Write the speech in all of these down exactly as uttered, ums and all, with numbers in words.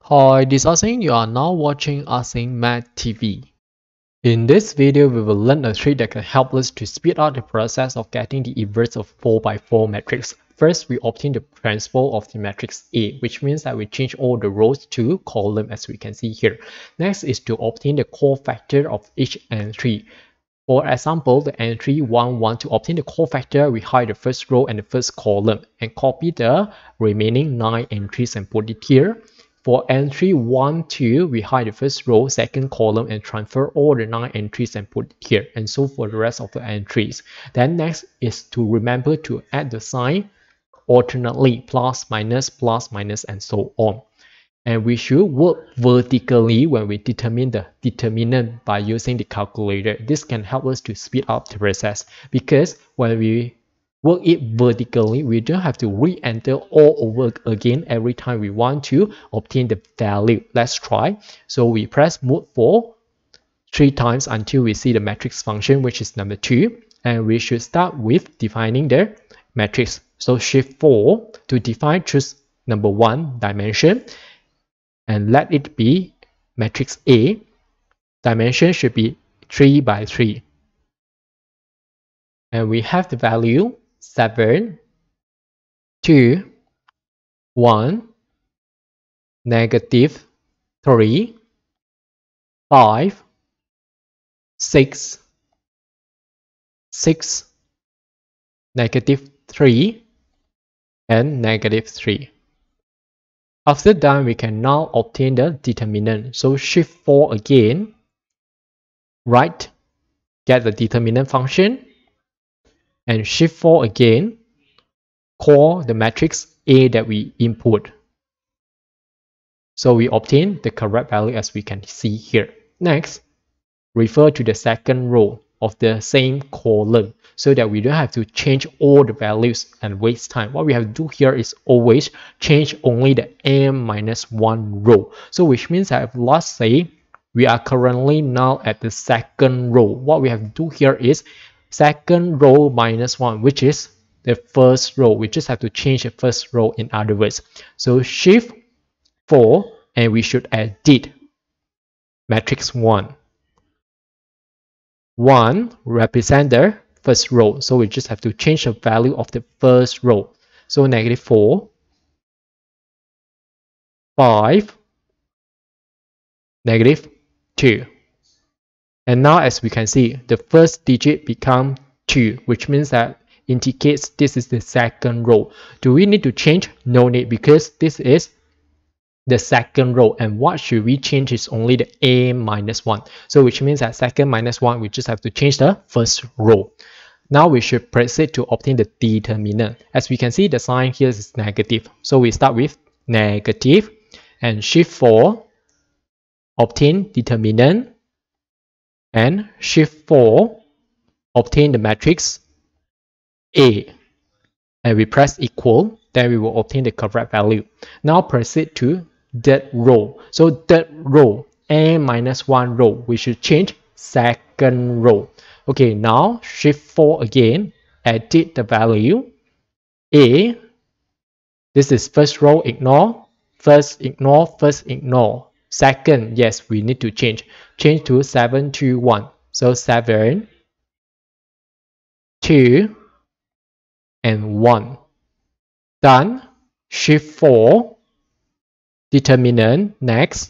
Hi, this is Asing. You are now watching Asing Math T V. In this video, we will learn a trick that can help us to speed up the process of getting the inverse of four by four matrix. First, we obtain the transpose of the matrix A, which means that we change all the rows to column as we can see here. Next is to obtain the cofactor of each entry. For example, the entry one, one, to obtain the cofactor, we hide the first row and the first column and copy the remaining nine entries and put it here. For entry one, two, we hide the first row, second column, and transfer all the nine entries and put it here. And so for the rest of the entries. Then next is to remember to add the sign alternately, plus, minus, plus, minus, and so on. And we should work vertically when we determine the determinant by using the calculator. This can help us to speed up the process because when we work it vertically, we don't have to re-enter all over again every time we want to obtain the value. Let's try. So we press mode four three times until we see the matrix function, which is number two. And we should start with defining the matrix. So shift four to define, choose number one dimension and let it be matrix A. Dimension should be three by three. And we have the value seven, two, one, negative three, five, six, six, negative three, and negative three. After that, we can now obtain the determinant. So shift four again, right, get the determinant function, and shift four again, call the matrix A that we input. So we obtain the correct value as we can see here. Next, refer to the second row of the same column so that we don't have to change all the values and waste time. What we have to do here is always change only the m minus one row. So which means that let's say we are currently now at the second row. What we have to do here is second row minus one, which is the first row. We just have to change the first row in other words. So shift four and we should edit matrix one. one represent the first row. So we just have to change the value of the first row. So negative four, five, negative two. And now as we can see, the first digit become two, which means that indicates this is the second row. Do we need to change? No need, because this is the second row, and what should we change is only the a minus one. So which means that second minus one, we just have to change the first row. Now we should proceed to obtain the determinant. As we can see, the sign here is negative. So we start with negative and shift four, obtain determinant, and shift four, obtain the matrix A. And we press equal, then we will obtain the correct value. Now proceed to third row. So third row, a minus one row, we should change second row. Okay, now shift four again, edit the value A. This is first row, ignore, first ignore, first ignore. Second, yes, we need to change. Change to seven, two, one. So seven, two, and one. Done. Shift four, determinant, next.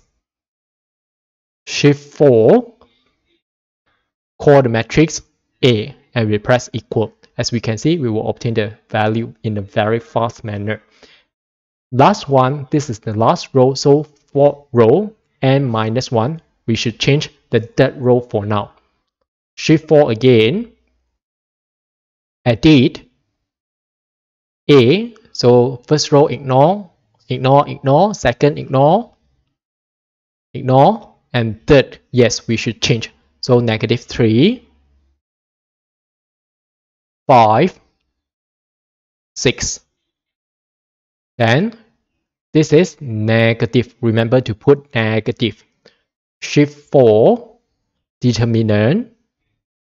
Shift four, call the matrix A, and we press equal. As we can see, we will obtain the value in a very fast manner. Last one, this is the last row, so fourth row, n minus one, we should change the third row for now. Shift four again, edit A, so first row ignore, ignore, ignore, second ignore, ignore, and third, yes, we should change. So negative three, five, six. Then this is negative. Remember to put negative. Shift four, determinant,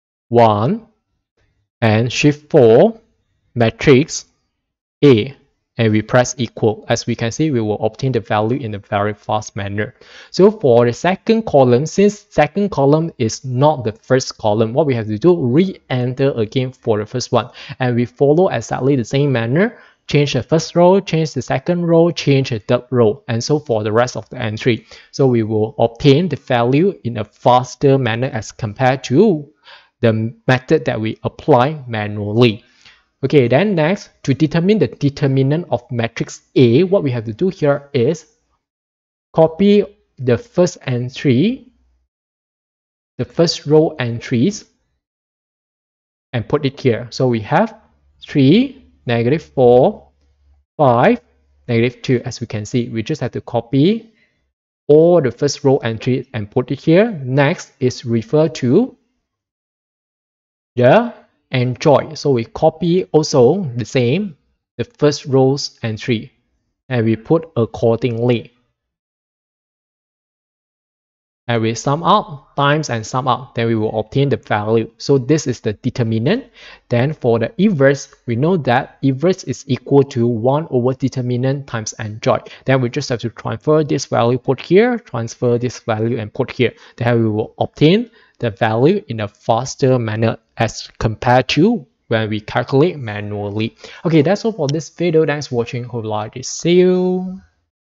one, and shift four, matrix A. and we press equal. As we can see, we will obtain the value in a very fast manner. So for the second column, since second column is not the first column, what we have to do, re-enter again for the first one, and we follow exactly the same manner. Change the first row, change the second row, change the third row, and so for the rest of the entry. So we will obtain the value in a faster manner as compared to the method that we apply manually. Okay, then next, to determine the determinant of matrix A, what we have to do here is copy the first entry, the first row entries, and put it here. So we have three, negative four, five, negative two. As we can see, we just have to copy all the first row entries and put it here. Next is refer to the enjoy. So we copy also the same, the first row's entry, and we put accordingly. And we sum up, times and sum up, then we will obtain the value. So this is the determinant. Then for the inverse, we know that inverse is equal to one over determinant times enjoy. Then we just have to transfer this value, put here, transfer this value and put here. Then we will obtain the value in a faster manner as compared to when we calculate manually. Okay, that's all for this video. Thanks for watching. Hope you like it. See you.